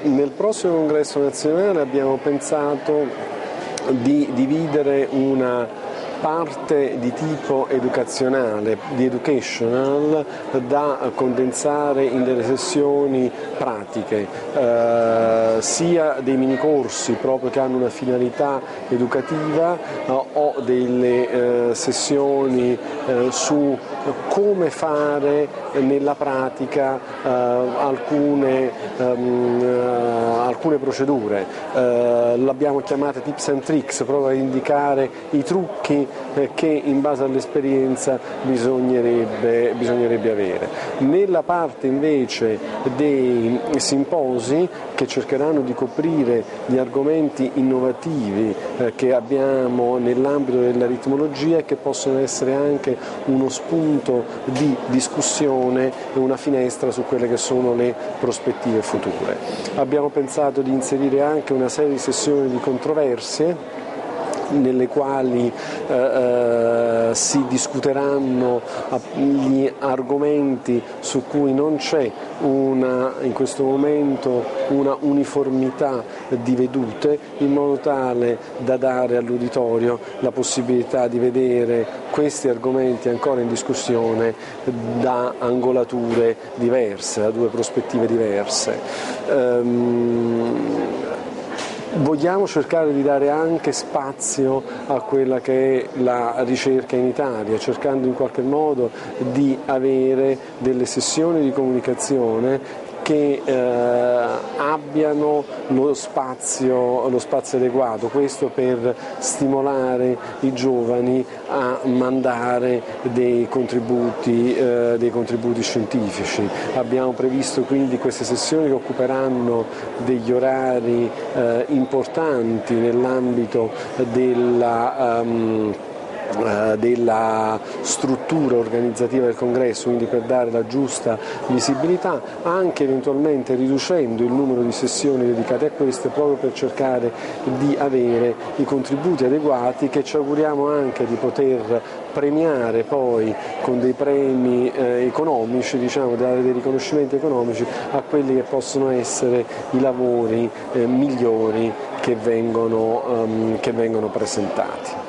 Nel prossimo congresso nazionale abbiamo pensato di dividere una parte di tipo educazionale, di educational, da condensare in delle sessioni pratiche, sia dei mini corsi proprio che hanno una finalità educativa o delle sessioni su come fare nella pratica alcune procedure. L'abbiamo chiamata tips and tricks, proprio a indicare i trucchi che in base all'esperienza bisognerebbe avere. Nella parte invece dei simposi, che cercheranno di coprire gli argomenti innovativi che abbiamo nell'ambito dell'aritmologia e che possono essere anche uno spunto di discussione e una finestra su quelle che sono le prospettive future. Abbiamo pensato di inserire anche una serie di sessioni di controversie nelle quali si discuteranno gli argomenti su cui non c'è in questo momento una uniformità di vedute, in modo tale da dare all'uditorio la possibilità di vedere questi argomenti ancora in discussione da angolature diverse, da due prospettive diverse. Vogliamo cercare di dare anche spazio a quella che è la ricerca in Italia, cercando in qualche modo di avere delle sessioni di comunicazione che abbiano lo spazio adeguato, questo per stimolare i giovani a mandare dei contributi scientifici. Abbiamo previsto quindi queste sessioni che occuperanno degli orari importanti nell'ambito della struttura organizzativa del congresso, quindi per dare la giusta visibilità, anche eventualmente riducendo il numero di sessioni dedicate a queste, proprio per cercare di avere i contributi adeguati che ci auguriamo anche di poter premiare poi con dei premi economici, dare dei riconoscimenti economici a quelli che possono essere i lavori migliori che vengono presentati.